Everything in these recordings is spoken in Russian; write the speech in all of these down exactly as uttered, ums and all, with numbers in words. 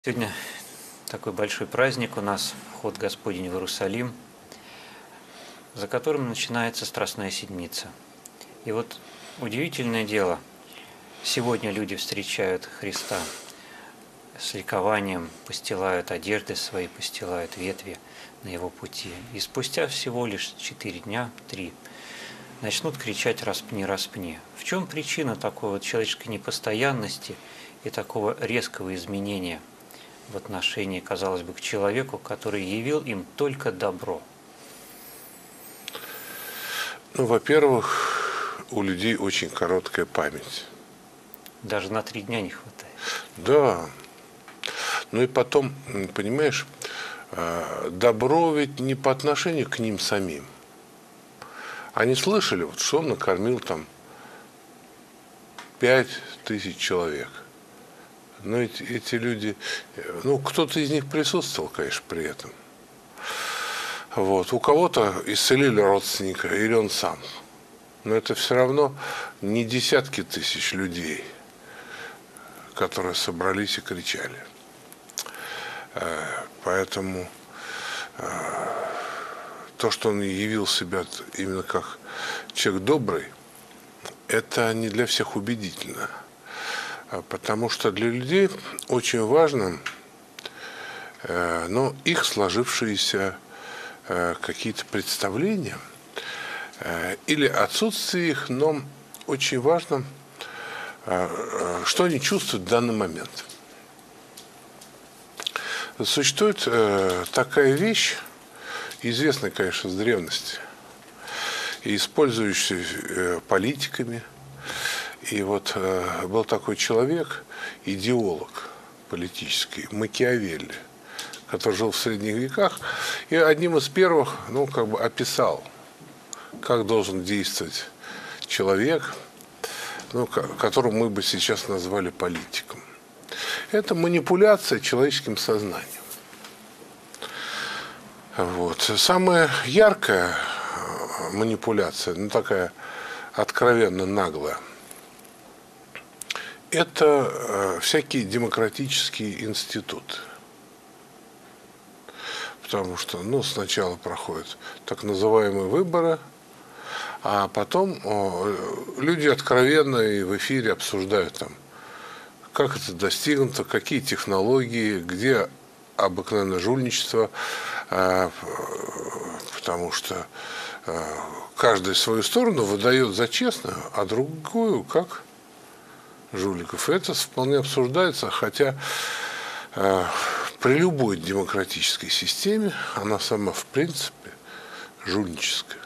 Сегодня такой большой праздник у нас, вход Господень в Иерусалим, за которым начинается Страстная Седмица. И вот удивительное дело, сегодня люди встречают Христа с ликованием, постилают одежды свои, постилают ветви на Его пути. И спустя всего лишь четыре дня, три, начнут кричать «распни, распни». В чем причина такой вот человеческой непостоянности и такого резкого изменения в отношении, казалось бы, к человеку, который явил им только добро? Ну, во-первых, у людей очень короткая память. Даже на три дня не хватает. Да. Ну и потом, понимаешь, добро ведь не по отношению к ним самим. Они слышали, вот, что он накормил там пять тысяч человек. Но эти, эти люди, ну, кто-то из них присутствовал, конечно, при этом. Вот. У кого-то исцелили родственника, или он сам. Но это все равно не десятки тысяч людей, которые собрались и кричали. Поэтому то, что он явил себя именно как человек добрый, это не для всех убедительно. Потому что для людей очень важно, ну, их сложившиеся какие-то представления или отсутствие их, но очень важно, что они чувствуют в данный момент. Существует такая вещь, известная, конечно, с древности, и использующаяся политиками. И вот э, был такой человек, идеолог политический, Макиавелли, который жил в средних веках, и одним из первых, ну, как бы описал, как должен действовать человек, ну, которого мы бы сейчас назвали политиком. Это манипуляция человеческим сознанием. Вот. Самая яркая манипуляция, ну, такая откровенно наглая, это э, всякие демократические институты. Потому что, ну, сначала проходят так называемые выборы, а потом о, люди откровенно и в эфире обсуждают там, как это достигнуто, какие технологии, где обыкновенное жульничество, э, потому что э, каждый свою сторону выдает за честную, а другую как жуликов. И это вполне обсуждается, хотя э, при любой демократической системе она сама в принципе жульническая.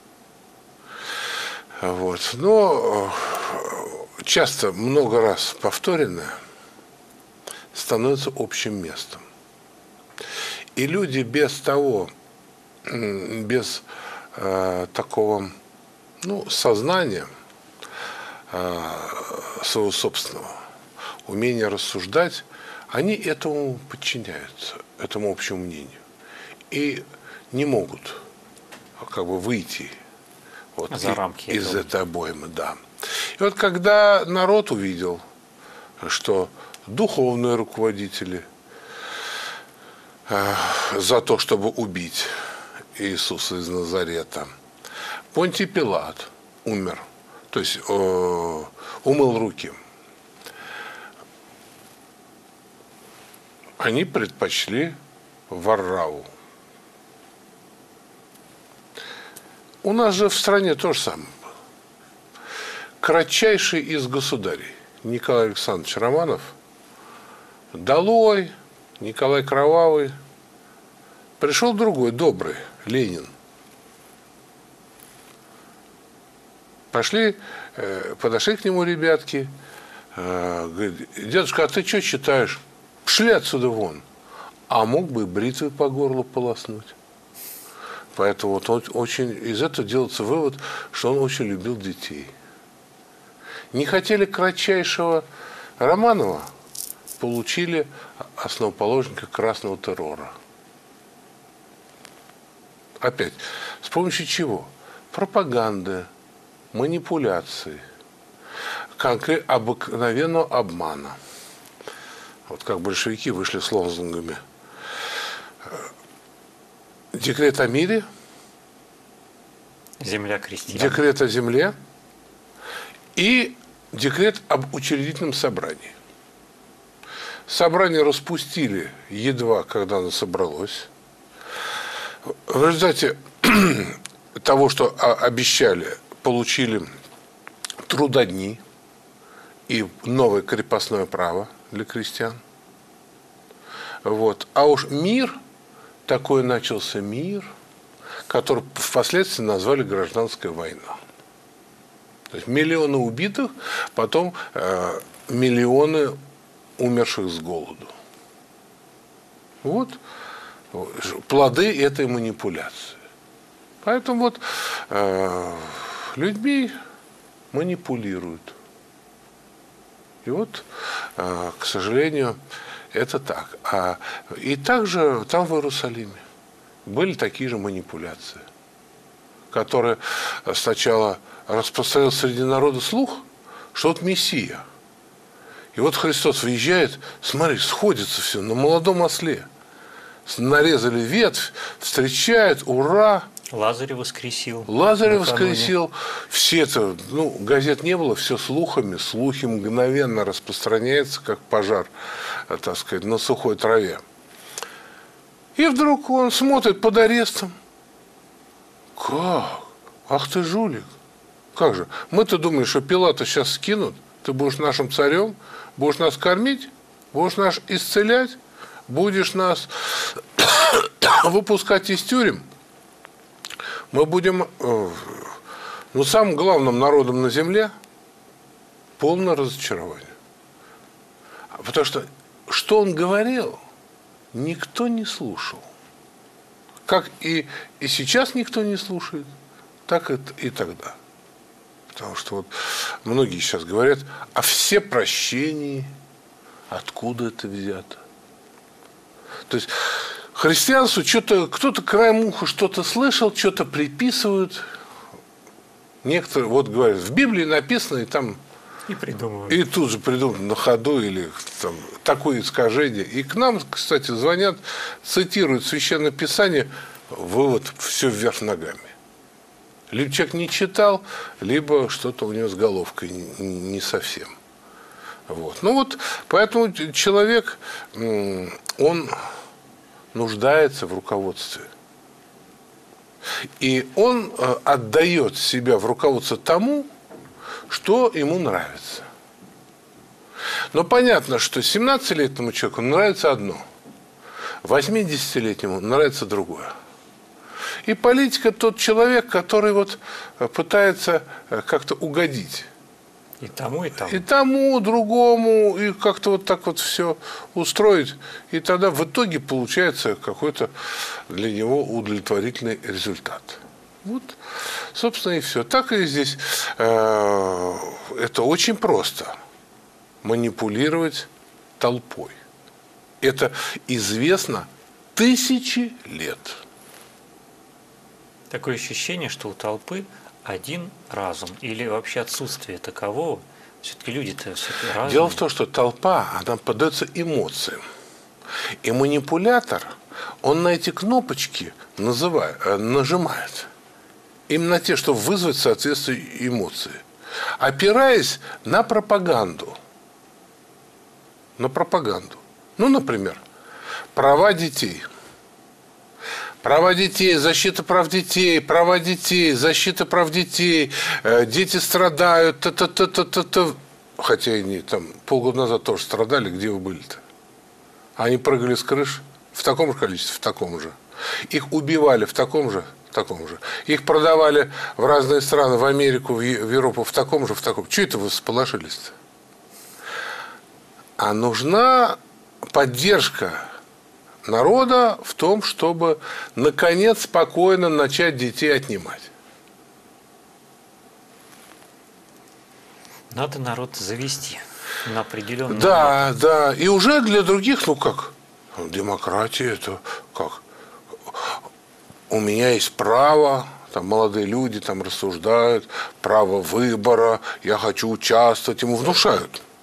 Вот. Но э, часто, много раз повторенное становится общим местом. И люди без того, без э, такого, ну, сознания своего собственного, умения рассуждать, они этому подчиняются, этому общему мнению. И не могут как бы выйти вот За рамки из этого. этой обоймы. Да. И вот когда народ увидел, что духовные руководители э, за то, чтобы убить Иисуса из Назарета, Понтий Пилат умер, то есть э, умыл руки, они предпочли Варраву. У нас же в стране то же самое было. Кратчайший из государей Николай Александрович Романов, долой, Николай Кровавый, пришел другой, добрый, Ленин. Пошли, подошли к нему ребятки, говорит: дедушка, а ты что читаешь? Пшли отсюда вон. А мог бы и бритвой по горлу полоснуть. Поэтому вот он очень, из этого делается вывод, что он очень любил детей. Не хотели кратчайшего Романова, получили основоположника красного террора. Опять, с помощью чего? Пропаганды, манипуляции, конкретно обыкновенного обмана. вот как большевики вышли с лозунгами. Декрет о мире, Земля крестьян. декрет о земле и декрет об учредительном собрании. Собрание распустили едва, когда оно собралось. В результате того, что обещали, получили трудодни и новое крепостное право для крестьян. Вот. А уж мир, такой начался мир, который впоследствии назвали гражданская война. То есть миллионы убитых, потом э, миллионы умерших с голоду. Вот плоды этой манипуляции. Поэтому вот э, людьми манипулируют. И вот, э, к сожалению, это так. А, и также там в Иерусалиме были такие же манипуляции, которые сначала распространил среди народа слух, что вот Мессия. И вот Христос въезжает, смотри, сходится все на молодом осле. Нарезали ветвь, встречают, ура! Лазаря воскресил. Лазаря накануне. воскресил. Все это, ну, газет не было, все слухами. Слухи мгновенно распространяются, как пожар, так сказать, на сухой траве. И вдруг он смотрит под арестом. Как? Ах ты жулик. Как же? Мы-то думали, что Пилата сейчас скинут. Ты будешь нашим царем, будешь нас кормить, будешь нас исцелять, будешь нас выпускать из тюрем. Мы будем, ну, самым главным народом на земле полное разочарование. Потому что, что он говорил, никто не слушал. Как и, и сейчас никто не слушает, так и, и тогда. Потому что вот многие сейчас говорят о всепрощении, откуда это взято. То есть христианству что-то, кто-то краем уха что-то слышал, что-то приписывают. Некоторые вот говорят, в Библии написано, и там И придумывают. и тут же придумают на ходу или там такое искажение. И к нам, кстати, звонят, цитируют Священное Писание, вывод все вверх ногами. Либо человек не читал, либо что-то у него с головкой не совсем. Вот. Ну вот, поэтому человек, он нуждается в руководстве. И он отдает себя в руководство тому, что ему нравится. Но понятно, что семнадцатилетнему человеку нравится одно, восьмидесятилетнему нравится другое. И политик – это тот человек, который вот пытается как-то угодить. И тому, и тому. И тому, другому, и как-то вот так вот все устроить. И тогда в итоге получается какой-то для него удовлетворительный результат. Вот, собственно, и все. Так и здесь. Э, это очень просто. Манипулировать толпой. Это известно тысячи лет. Такое ощущение, что у толпы один разум или вообще отсутствие такового. Все-таки люди-то все-таки разные. Дело в том, что толпа, она поддается эмоциям. И манипулятор, он на эти кнопочки называет, нажимает. Именно на те, чтобы вызвать соответствующие эмоции. Опираясь на пропаганду. На пропаганду. Ну, например, права детей. Права детей, защита прав детей, права детей, защита прав детей, дети страдают, та-та-та-та-та-та. Хотя они там полгода назад тоже страдали, где вы были-то? Они прыгали с крыш в таком же количестве, в таком же. Их убивали в таком же, в таком же. Их продавали в разные страны, в Америку, в Европу в таком же, в таком. Чего это вы всполошились-то? А нужна поддержка народа в том, чтобы, наконец, спокойно начать детей отнимать. Надо народ завести на определенную. Да, ноту. Да. И уже для других, ну как, демократия, это как? У меня есть право, там молодые люди там рассуждают, право выбора, я хочу участвовать, ему внушают.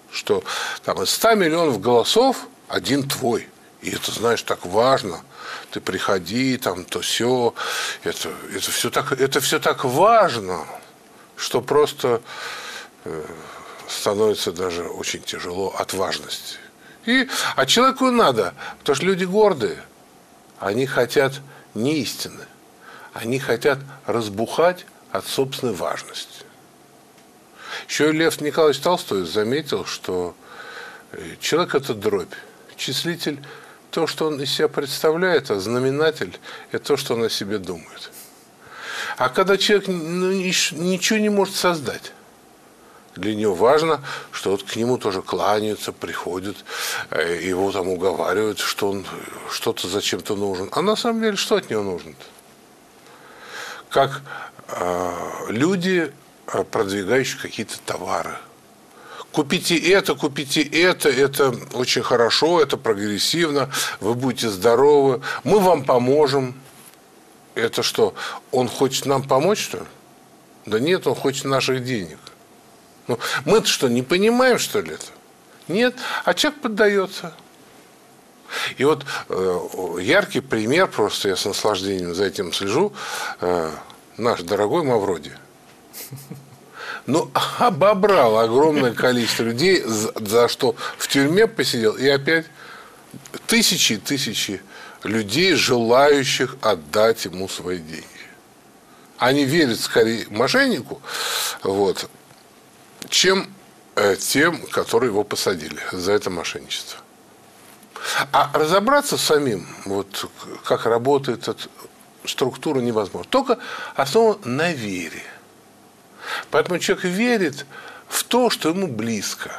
что там из ста миллионов голосов один твой. И это, знаешь, так важно. Ты приходи, там, то все. Это, это, все так, это все так важно, что просто э, становится даже очень тяжело от важности. И, а человеку надо, потому что люди гордые. Они хотят не истины. Они хотят разбухать от собственной важности. Еще Лев Николаевич Толстой заметил, что человек – это дробь. Числитель – то, что он из себя представляет, а знаменатель – это то, что он о себе думает. А когда человек ну, ничего не может создать, для него важно, что вот к нему тоже кланяются, приходят, его там уговаривают, что он что-то зачем-то нужен. А на самом деле, что от него нужно-то? Как э, люди, продвигающие какие-то товары. Купите это, купите это, это очень хорошо, это прогрессивно, вы будете здоровы, мы вам поможем. Это что, он хочет нам помочь, что ли? Да нет, он хочет наших денег. Ну, мы-то что, не понимаем, что ли, это? Нет, а человек поддается. И вот э, яркий пример, просто я с наслаждением за этим слежу, э, наш дорогой Мавроди. Ну, обобрал огромное количество людей, за, за что в тюрьме посидел, и опять тысячи и тысячи людей, желающих отдать ему свои деньги. Они верят скорее мошеннику, вот, чем э, тем, которые его посадили за это мошенничество. А разобраться самим, вот, как работает эта структура, невозможно. Только основано на вере. Поэтому человек верит в то, что ему близко.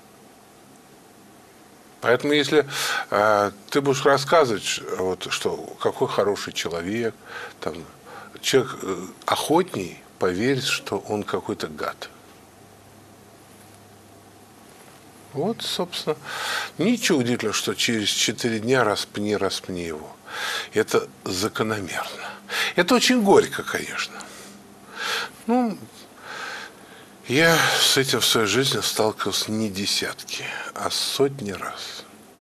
Поэтому если э, ты будешь рассказывать, вот, что какой хороший человек, там, человек э, охотней поверит, что он какой-то гад. Вот, собственно, ничего удивительного, что через четыре дня распни, распни его. Это закономерно. Это очень горько, конечно. Ну, я с этим в своей жизни сталкивался не десятки, а сотни раз.